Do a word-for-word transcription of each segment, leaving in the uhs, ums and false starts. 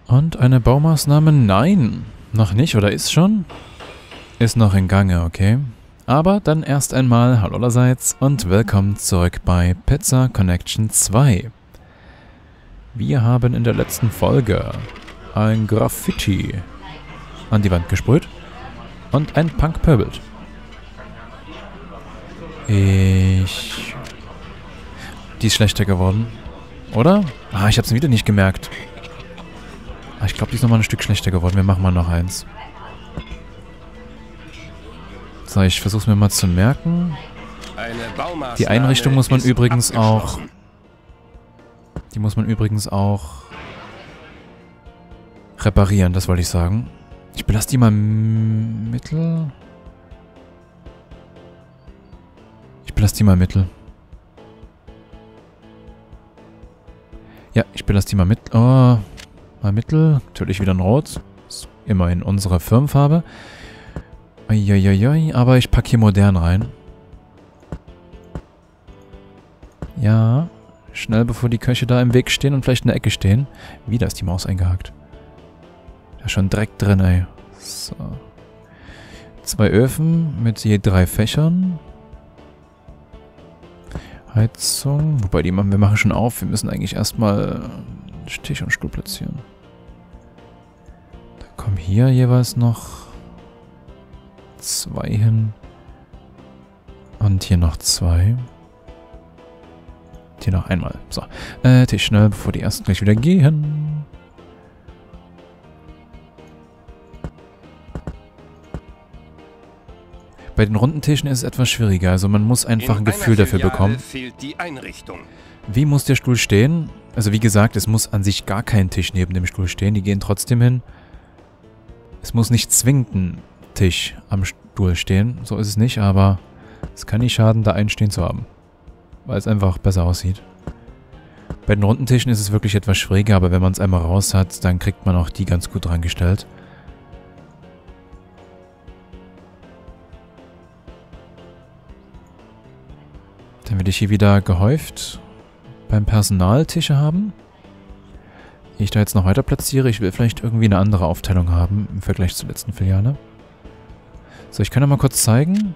Und eine Baumaßnahme? Nein. Noch nicht, oder ist schon? Ist noch in Gange, okay. Aber dann erst einmal hallo allerseits und willkommen zurück bei Pizza Connection zwei. Wir haben in der letzten Folge ein Graffiti an die Wand gesprüht und ein Punk-Pöbelt. Ich... Die ist schlechter geworden. Oder? Ah, ich hab's wieder nicht gemerkt. Ah, ich glaube, die ist nochmal ein Stück schlechter geworden. Wir machen mal noch eins. So, ich versuch's mir mal zu merken. Die Einrichtung muss man übrigens auch... Die muss man übrigens auch... reparieren, das wollte ich sagen. Ich belasse die mal mittel... Ich belasse die mal mittel. Ja, ich belasse die mal mit. Oh, mal mittel. Natürlich wieder ein Rot. Ist immerhin unsere Firmenfarbe. Uiuiui, aber ich packe hier modern rein. Ja. Schnell, bevor die Köche da im Weg stehen und vielleicht in der Ecke stehen. Wieder ist die Maus eingehakt. Da ist schon Dreck drin, ey. So. Zwei Öfen mit je drei Fächern. Heizung. Wobei, die machen wir machen schon auf. Wir müssen eigentlich erstmal Tisch und Stuhl platzieren. Da kommen hier jeweils noch zwei hin. Und hier noch zwei. Hier noch einmal. So. Äh, Tisch schnell, bevor die ersten gleich wieder gehen. Bei den runden Tischen ist es etwas schwieriger. Also man muss einfach ein Gefühl dafür bekommen. Wie muss der Stuhl stehen? Also wie gesagt, es muss an sich gar kein Tisch neben dem Stuhl stehen. Die gehen trotzdem hin. Es muss nicht zwingend ein Tisch am Stuhl stehen. So ist es nicht, aber es kann nicht schaden, da einen stehen zu haben. Weil es einfach besser aussieht. Bei den runden Tischen ist es wirklich etwas schwieriger, aber wenn man es einmal raus hat, dann kriegt man auch die ganz gut dran gestellt. Dann will ich hier wieder gehäuft beim Personal Tische haben. Die ich da jetzt noch weiter platziere. Ich will vielleicht irgendwie eine andere Aufteilung haben im Vergleich zur letzten Filiale. So, ich kann ja mal kurz zeigen.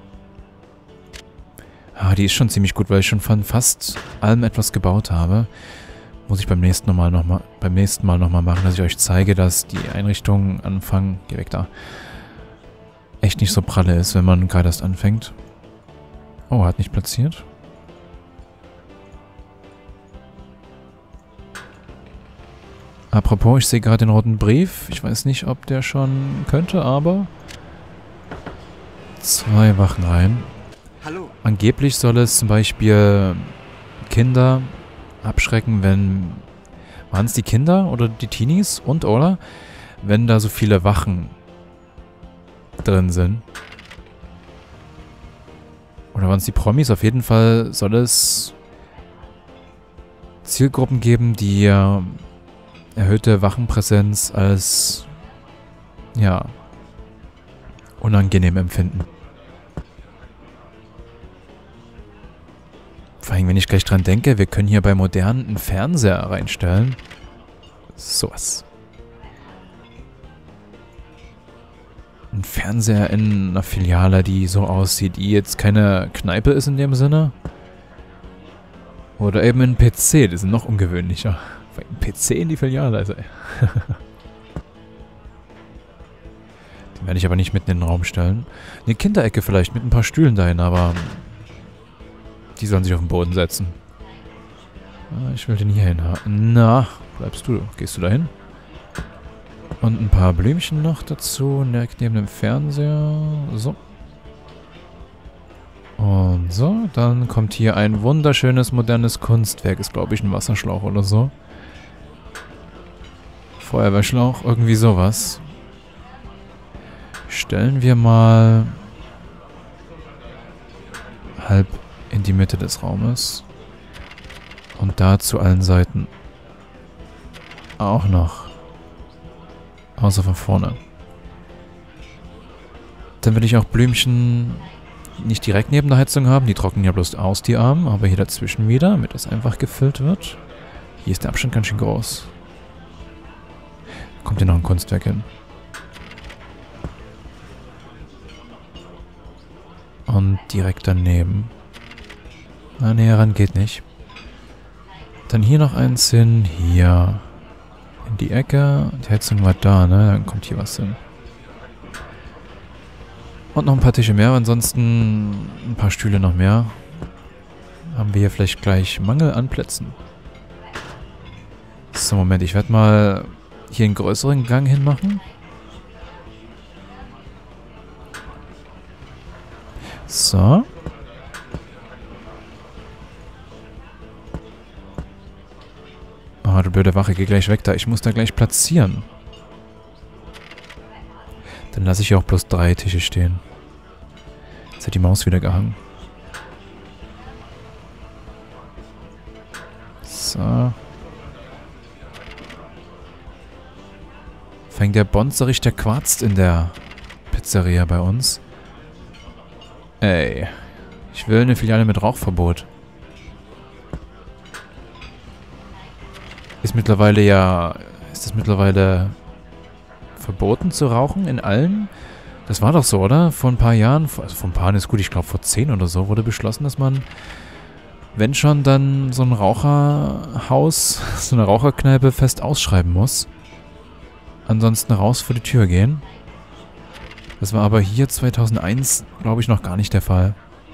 Ah, die ist schon ziemlich gut, weil ich schon von fast allem etwas gebaut habe. Muss ich beim nächsten Mal nochmal beim nächsten Mal nochmal machen, dass ich euch zeige, dass die Einrichtung Anfang, geh weg da, echt nicht so pralle ist, wenn man gerade erst anfängt. Oh, hat nicht platziert. Apropos, ich sehe gerade den roten Brief. Ich weiß nicht, ob der schon könnte, aber... Zwei Wachen rein. Hallo. Angeblich soll es zum Beispiel Kinder abschrecken, wenn... Waren es die Kinder oder die Teenies und oder? Wenn da so viele Wachen drin sind. Oder waren es die Promis? Auf jeden Fall soll es Zielgruppen geben, die... erhöhte Wachenpräsenz als, ja, unangenehm empfinden. Vor allem, wenn ich gleich dran denke, wir können hier bei modernen einen Fernseher reinstellen. Sowas. Ein Fernseher in einer Filiale, die so aussieht, die jetzt keine Kneipe ist in dem Sinne. Oder eben ein P C, das ist noch ungewöhnlicher. Ein P C in die Filiale, also. Den werde ich aber nicht mitten in den Raum stellen. Eine Kinderecke vielleicht mit ein paar Stühlen dahin, aber die sollen sich auf den Boden setzen. Ich will den hier hin haben. Na, bleibst du? Gehst du dahin? Und ein paar Blümchen noch dazu, direkt neben dem Fernseher. So. Und so, dann kommt hier ein wunderschönes, modernes Kunstwerk. Ist, glaube ich, ein Wasserschlauch oder so. Feuerwehrschlauch, irgendwie sowas. Stellen wir mal halb in die Mitte des Raumes. Und da zu allen Seiten auch noch. Außer von vorne. Dann will ich auch Blümchen nicht direkt neben der Heizung haben. Die trocknen ja bloß aus, die Arme. Aber hier dazwischen wieder, damit das einfach gefüllt wird. Hier ist der Abstand ganz schön groß. kommt hier noch ein Kunstwerk hin. Und direkt daneben. Na, näher ran geht nicht. Dann hier noch eins hin. Hier. In die Ecke. Die Heizung war da, ne? Dann kommt hier was hin. Und noch ein paar Tische mehr. Ansonsten ein paar Stühle noch mehr. Haben wir hier vielleicht gleich Mangel an Plätzen. So, Moment. Ich werde mal hier einen größeren Gang hinmachen. So. Ah, du blöde Wache, geh gleich weg da. Ich muss da gleich platzieren. Dann lasse ich hier auch bloß drei Tische stehen. Jetzt hat die Maus wieder gehangen. So. Fängt der Bonzerich, der quarzt in der Pizzeria bei uns. Ey. Ich will eine Filiale mit Rauchverbot. Ist mittlerweile ja... Ist das mittlerweile verboten zu rauchen in allen? Das war doch so, oder? Vor ein paar Jahren, also vor ein paar Jahren ist gut, ich glaube vor zehn oder so, wurde beschlossen, dass man, wenn schon, dann so ein Raucherhaus, so eine Raucherkneipe fest ausschreiben muss. Ansonsten raus vor die Tür gehen. Das war aber hier zweitausendeins, glaube ich, noch gar nicht der Fall.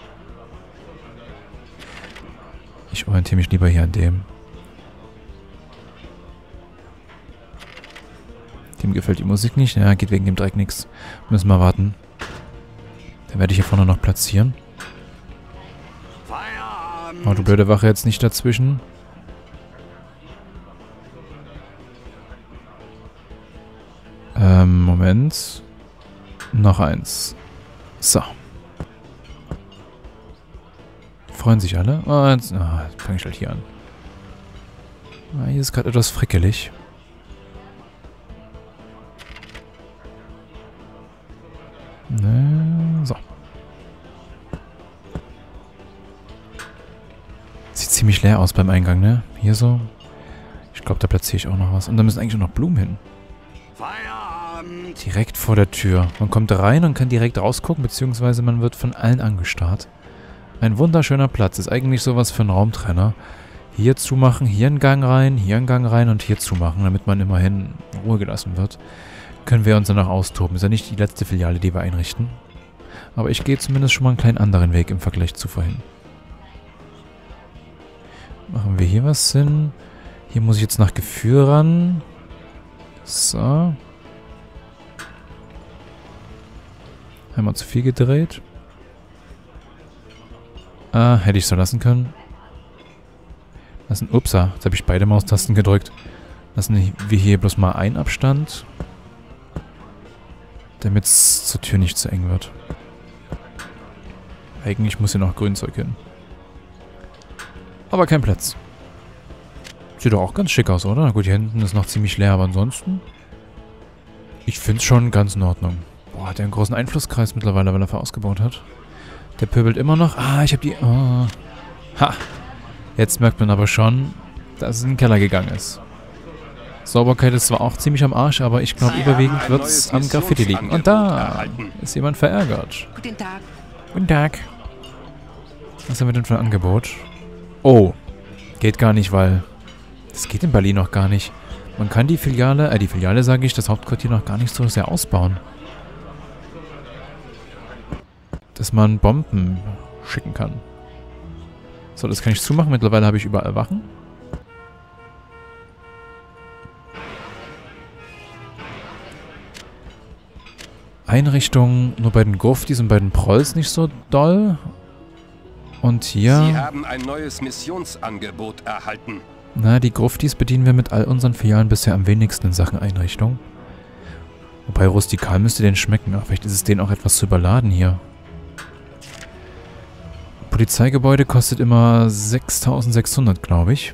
Ich orientiere mich lieber hier an dem. Dem gefällt die Musik nicht. Ja, geht wegen dem Dreck nichts. Müssen wir warten. Dann werde ich hier vorne noch platzieren. Oh, du blöde Wache, jetzt nicht dazwischen. Ähm, Moment. Noch eins. So. Freuen sich alle? Oh, jetzt ah, fange ich halt hier an. Ah, hier ist gerade etwas frickelig. Ne, so. Sieht ziemlich leer aus beim Eingang, ne? Hier so. Ich glaube, da platziere ich auch noch was. Und da müssen eigentlich auch noch Blumen hin. Feierabend. Direkt vor der Tür. Man kommt rein und kann direkt rausgucken, beziehungsweise man wird von allen angestarrt. Ein wunderschöner Platz. Ist eigentlich sowas für einen Raumtrenner. Hier zumachen, hier einen Gang rein, hier einen Gang rein und hier zumachen, damit man immerhin in Ruhe gelassen wird. Können wir uns danach austoben. Ist ja nicht die letzte Filiale, die wir einrichten. Aber ich gehe zumindest schon mal einen kleinen anderen Weg im Vergleich zu vorhin. Machen wir hier was hin. Hier muss ich jetzt nach Gefühl ran. So. Einmal zu viel gedreht. Ah, hätte ich so lassen können. Lassen, upsa, jetzt habe ich beide Maustasten gedrückt. Lassen wir hier bloß mal einen Abstand. Damit es zur Tür nicht zu eng wird. Eigentlich muss hier noch Grünzeug hin. Aber kein Platz. Sieht doch auch ganz schick aus, oder? Gut, hier hinten ist noch ziemlich leer, aber ansonsten... Ich finde es schon ganz in Ordnung. Boah, hat er einen großen Einflusskreis mittlerweile, weil er verausgebaut hat. Der pöbelt immer noch. Ah, ich habe die... Oh. Ha! Jetzt merkt man aber schon, dass es in den Keller gegangen ist. Sauberkeit ist zwar auch ziemlich am Arsch, aber ich glaube, überwiegend wird es am Graffiti liegen. Und da ist jemand verärgert. Guten Tag. Guten Tag. Was haben wir denn für ein Angebot? Oh, geht gar nicht, weil... Das geht in Berlin noch gar nicht. Man kann die Filiale, äh die Filiale sage ich, das Hauptquartier noch gar nicht so sehr ausbauen. Dass man Bomben schicken kann. So, das kann ich zumachen. Mittlerweile habe ich überall Wachen. Einrichtung nur bei den Gruftis und bei den Prolls nicht so doll. Und hier... Sie haben ein neues Missionsangebot erhalten. Na, die Gruftis bedienen wir mit all unseren Filialen bisher am wenigsten in Sachen Einrichtung. Wobei rustikal müsste denen schmecken. Aber vielleicht ist es denen auch etwas zu überladen hier. Polizeigebäude kostet immer sechstausendsechshundert, glaube ich.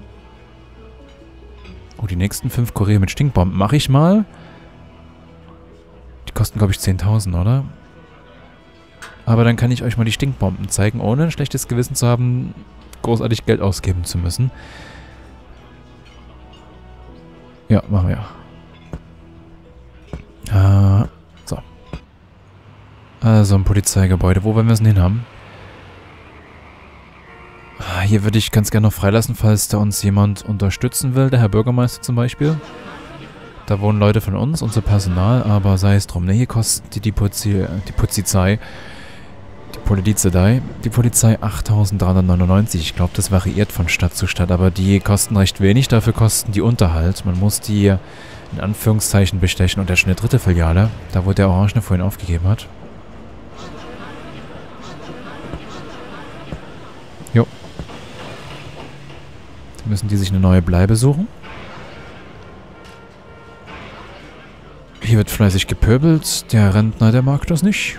Oh, die nächsten fünf Kurier mit Stinkbomben mache ich mal. Die kosten, glaube ich, zehntausend, oder? Aber dann kann ich euch mal die Stinkbomben zeigen, ohne ein schlechtes Gewissen zu haben, großartig Geld ausgeben zu müssen. Ja, machen wir. Äh, so. Also ein Polizeigebäude. Wo wollen wir es denn hin haben? Hier würde ich ganz gerne noch freilassen, falls da uns jemand unterstützen will. Der Herr Bürgermeister zum Beispiel. Da wohnen Leute von uns, unser Personal, aber sei es drum. Ne, hier kostet die, die, Puzi, die Polizei, die Polizei, die Polizei achttausenddreihundertneunundneunzig. Ich glaube, das variiert von Stadt zu Stadt, aber die kosten recht wenig, dafür kosten die Unterhalt. Man muss die in Anführungszeichen bestechen und das ist schon eine dritte Filiale, da wo der Orangene vorhin aufgegeben hat. Jo. Da müssen die sich eine neue Bleibe suchen. Hier wird fleißig gepöbelt. Der Rentner, der mag das nicht.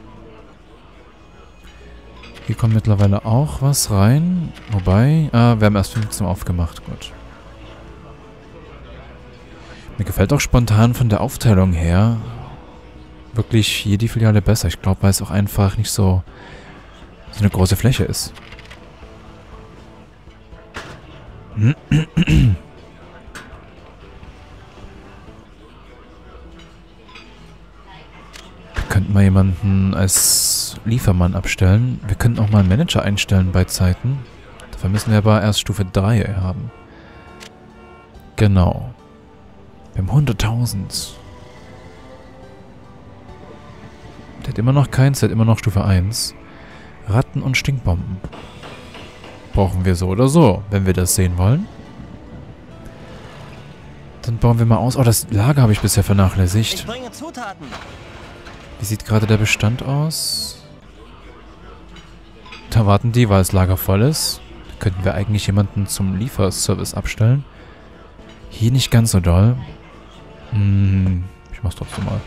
Hier kommt mittlerweile auch was rein. Wobei, ah, wir haben erst fünfzehn Uhr aufgemacht. Gut. Mir gefällt auch spontan von der Aufteilung her wirklich hier die Filiale besser. Ich glaube, weil es auch einfach nicht so, so eine große Fläche ist. Wir könnten mal jemanden als Liefermann abstellen. Wir könnten auch mal einen Manager einstellen bei Zeiten. Dafür müssen wir aber erst Stufe drei haben. Genau. Wir haben hunderttausend. Der hat immer noch keins, der hat immer noch Stufe eins. Ratten und Stinkbomben. Brauchen wir so oder so, wenn wir das sehen wollen. Dann bauen wir mal aus. Oh, das Lager habe ich bisher vernachlässigt. Ich bringe Zutaten. Wie sieht gerade der Bestand aus? Da warten die, weil das Lager voll ist. Da könnten wir eigentlich jemanden zum Lieferservice abstellen. Hier nicht ganz so doll. Hm, ich mach's trotzdem mal.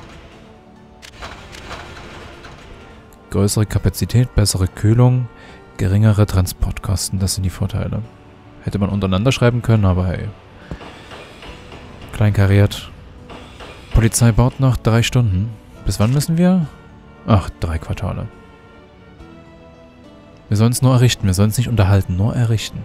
Größere Kapazität, bessere Kühlung, geringere Transportkosten. Das sind die Vorteile. Hätte man untereinander schreiben können, aber hey. Kleinkariert. Polizei baut noch drei Stunden. Bis wann müssen wir? Ach, drei Quartale. Wir sollen es nur errichten. Wir sollen es nicht unterhalten, nur errichten.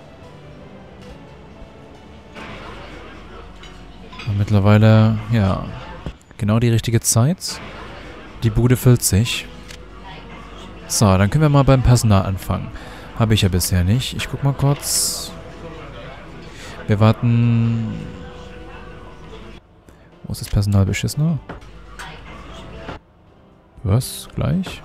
Und mittlerweile, ja, genau die richtige Zeit. Die Bude füllt sich. So, dann können wir mal beim Personal anfangen. Habe ich ja bisher nicht. Ich guck mal kurz. Wir warten... Wo ist das Personal beschissener? Was? Gleich?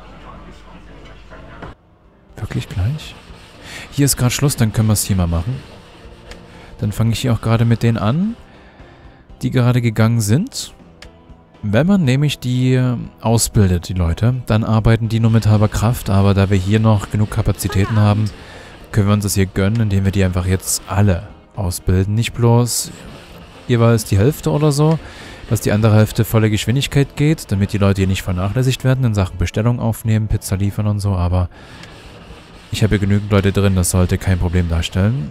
Wirklich gleich? Hier ist gerade Schluss, dann können wir es hier mal machen. Dann fange ich hier auch gerade mit denen an, die gerade gegangen sind. Wenn man nämlich die ausbildet, die Leute, dann arbeiten die nur mit halber Kraft, aber da wir hier noch genug Kapazitäten haben, können wir uns das hier gönnen, indem wir die einfach jetzt alle ausbilden. Nicht bloß jeweils die Hälfte oder so, dass die andere Hälfte volle Geschwindigkeit geht, damit die Leute hier nicht vernachlässigt werden in Sachen Bestellung aufnehmen, Pizza liefern und so, aber ich habe hier genügend Leute drin, das sollte kein Problem darstellen.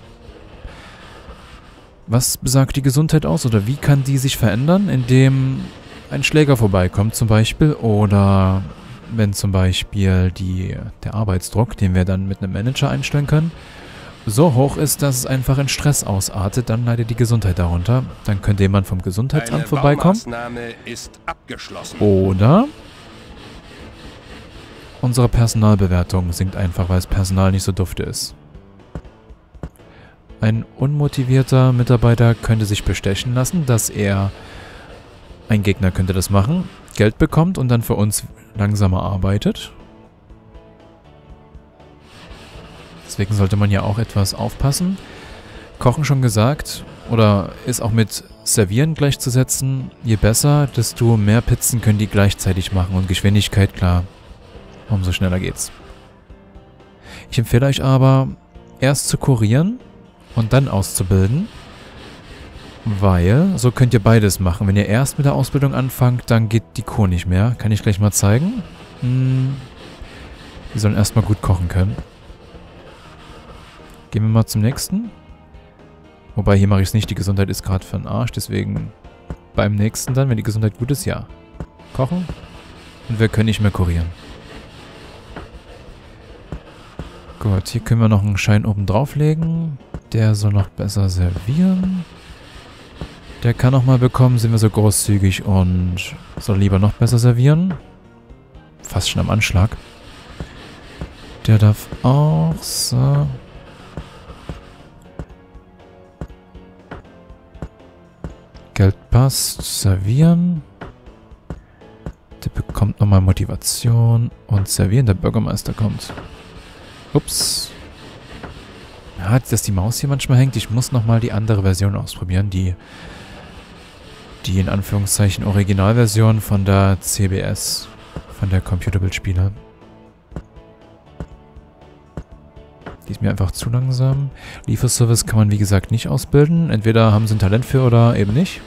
Was besagt die Gesundheit aus oder wie kann die sich verändern, indem ein Schläger vorbeikommt zum Beispiel oder wenn zum Beispiel die, der Arbeitsdruck, den wir dann mit einem Manager einstellen können, so hoch ist, dass es einfach in Stress ausartet, dann leidet die Gesundheit darunter. Dann könnte jemand vom Gesundheitsamt vorbeikommen. Ist abgeschlossen. Oder unsere Personalbewertung sinkt einfach, weil das Personal nicht so dufte ist. Ein unmotivierter Mitarbeiter könnte sich bestechen lassen, dass er, ein Gegner könnte das machen, Geld bekommt und dann für uns langsamer arbeitet. Deswegen sollte man ja auch etwas aufpassen. Kochen schon gesagt, oder ist auch mit Servieren gleichzusetzen. Je besser, desto mehr Pizzen können die gleichzeitig machen und Geschwindigkeit, klar, umso schneller geht's. Ich empfehle euch aber, erst zu kurieren und dann auszubilden, weil so könnt ihr beides machen. Wenn ihr erst mit der Ausbildung anfangt, dann geht die Kur nicht mehr. Kann ich gleich mal zeigen. Hm. Die sollen erstmal gut kochen können. Gehen wir mal zum nächsten. Wobei, hier mache ich es nicht. Die Gesundheit ist gerade für den Arsch. Deswegen beim nächsten dann, wenn die Gesundheit gut ist, ja. Kochen. Und wir können nicht mehr kurieren. Gut, hier können wir noch einen Schein oben drauflegen. Der soll noch besser servieren. Der kann noch mal bekommen, sind wir so großzügig und soll lieber noch besser servieren. Fast schon am Anschlag. Der darf auch so. Geld passt, servieren. Der bekommt nochmal Motivation und servieren. Der Bürgermeister kommt. Ups. Ja, dass die Maus hier manchmal hängt. Ich muss nochmal die andere Version ausprobieren. Die, die in Anführungszeichen Originalversion von der C B S. Von der Computerbildspiele. Die ist mir einfach zu langsam. Lieferservice kann man wie gesagt nicht ausbilden. Entweder haben sie ein Talent für oder eben nicht.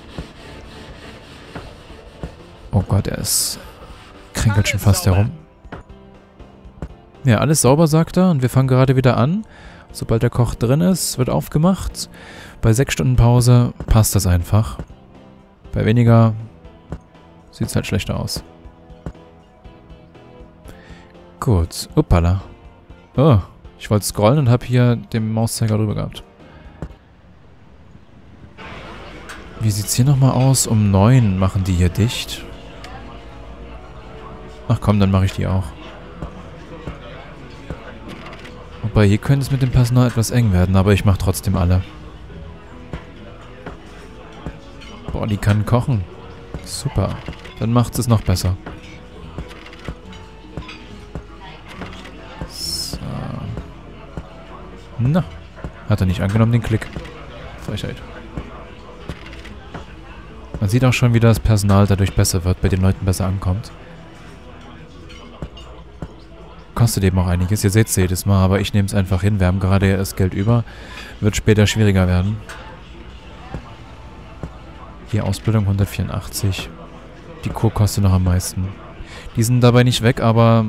Oh Gott, er ist kränkelt schon fast herum. Ja, alles sauber, sagt er. Und wir fangen gerade wieder an. Sobald der Koch drin ist, wird aufgemacht. Bei sechs Stunden Pause passt das einfach. Bei weniger sieht es halt schlechter aus. Gut. Uppala. Oh, ich wollte scrollen und habe hier den Mauszeiger drüber gehabt. Wie sieht es hier nochmal aus? Um neun machen die hier dicht. Ach komm, dann mache ich die auch. Wobei, hier könnte es mit dem Personal etwas eng werden, aber ich mache trotzdem alle. Boah, die kann kochen. Super. Dann macht es noch besser. So. Na, hat er nicht angenommen, den Klick. Frechheit. Man sieht auch schon, wie das Personal dadurch besser wird, bei den Leuten besser ankommt. Kostet eben auch einiges. Ihr seht es jedes Mal, aber ich nehme es einfach hin. Wir haben gerade das Geld über. Wird später schwieriger werden. Hier Ausbildung hundertvierundachtzig. Die Kur kostet noch am meisten. Die sind dabei nicht weg, aber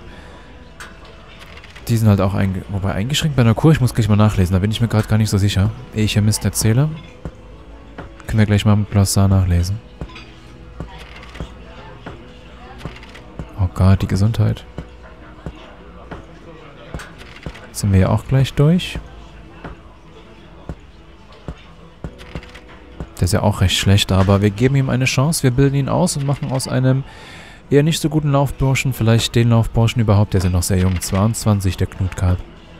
die sind halt auch einge wobei eingeschränkt bei einer Kur. Ich muss gleich mal nachlesen. Da bin ich mir gerade gar nicht so sicher. Ehe ich hier Mist erzähle. Können wir gleich mal im Glossar nachlesen. Oh Gott, die Gesundheit. Sind wir ja auch gleich durch. Der ist ja auch recht schlecht, aber wir geben ihm eine Chance. Wir bilden ihn aus und machen aus einem eher nicht so guten Laufburschen, vielleicht den Laufburschen überhaupt, der ist ja noch sehr jung, zweiundzwanzig, der Knutkalb.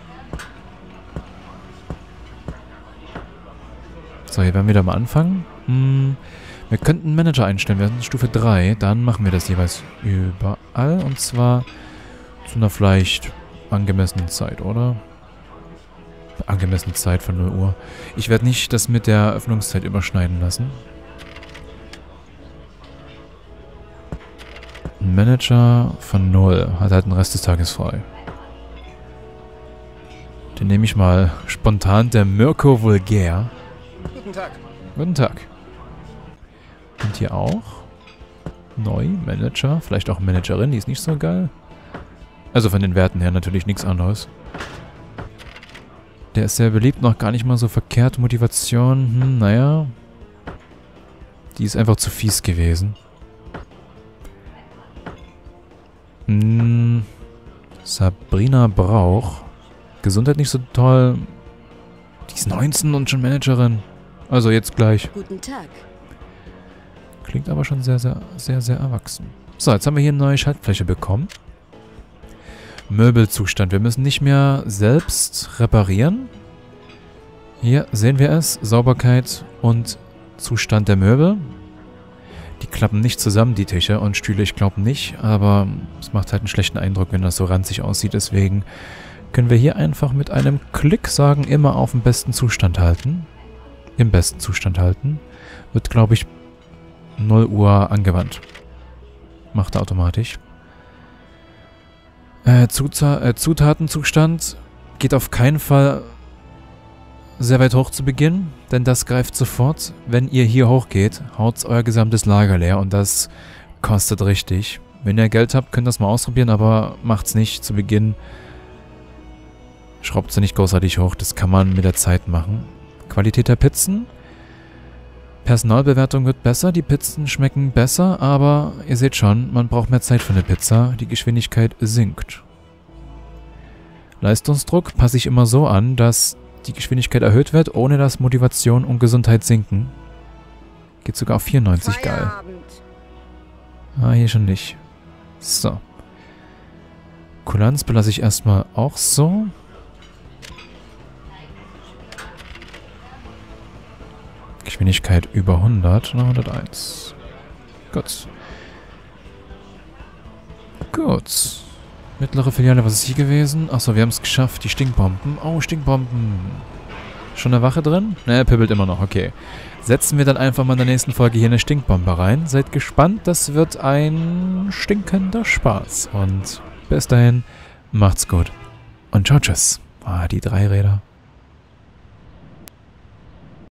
So, hier werden wir wieder mal anfangen. Hm, wir könnten einen Manager einstellen, wir sind Stufe drei, dann machen wir das jeweils überall und zwar zu einer vielleicht angemessenen Zeit, oder? Angemessene Zeit von null Uhr. Ich werde nicht das mit der Öffnungszeit überschneiden lassen. Ein Manager von null hat halt den Rest des Tages frei. Den nehme ich mal spontan, der Mirko Vulgär. Guten Tag. Guten Tag. Und hier auch. Neu, Manager. Vielleicht auch Managerin, die ist nicht so geil. Also von den Werten her natürlich nichts anderes. Der ist sehr beliebt, noch gar nicht mal so verkehrt. Motivation, hm, naja. Die ist einfach zu fies gewesen. Hm, Sabrina Brauch. Gesundheit nicht so toll. Die ist neunzehn und schon Managerin. Also jetzt gleich. Guten Tag. Klingt aber schon sehr, sehr, sehr, sehr erwachsen. So, jetzt haben wir hier eine neue Schaltfläche bekommen. Möbelzustand. Wir müssen nicht mehr selbst reparieren. Hier sehen wir es. Sauberkeit und Zustand der Möbel. Die klappen nicht zusammen, die Tische und Stühle. Ich glaube nicht, aber es macht halt einen schlechten Eindruck, wenn das so ranzig aussieht. Deswegen können wir hier einfach mit einem Klick sagen, immer auf den besten Zustand halten. Im besten Zustand halten. Wird, glaube ich, null Uhr angewandt. Macht er automatisch. Äh, Zuta äh, Zutatenzustand geht auf keinen Fall sehr weit hoch zu Beginn, denn das greift sofort. Wenn ihr hier hochgeht, haut euer gesamtes Lager leer und das kostet richtig. Wenn ihr Geld habt, könnt ihr das mal ausprobieren, aber macht's nicht zu Beginn. Schraubt sie nicht großartig hoch, das kann man mit der Zeit machen. Qualität der Pizzen. Personalbewertung wird besser, die Pizzen schmecken besser, aber ihr seht schon, man braucht mehr Zeit für eine Pizza, die Geschwindigkeit sinkt. Leistungsdruck passe ich immer so an, dass die Geschwindigkeit erhöht wird, ohne dass Motivation und Gesundheit sinken. Geht sogar auf vierundneunzig, geil. Ah, hier schon nicht. So. Kulanz belasse ich erstmal auch so. Geschwindigkeit über hundert, na hunderteins. Gut. Gut. Mittlere Filiale, was ist hier gewesen? Achso, wir haben es geschafft. Die Stinkbomben. Oh, Stinkbomben. Schon eine Wache drin? Ne, er pibbelt immer noch. Okay. Setzen wir dann einfach mal in der nächsten Folge hier eine Stinkbombe rein. Seid gespannt. Das wird ein stinkender Spaß. Und bis dahin, macht's gut. Und ciao, tschüss. Ah, die drei Räder.